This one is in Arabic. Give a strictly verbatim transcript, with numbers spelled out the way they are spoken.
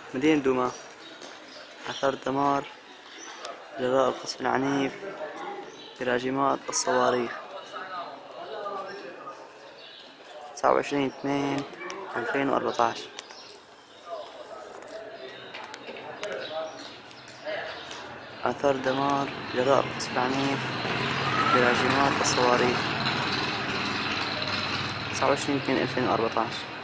مدينة دوما. آثار الدمار جراء القصف العنيف براجمات الصواريخ. تسعة وعشرين اثنين ألفين وأربعة عشر. آثار الدمار جراء القصف العنيف براجمات الصواريخ. تسعة وعشرين اثنين ألفين وأربعة عشر.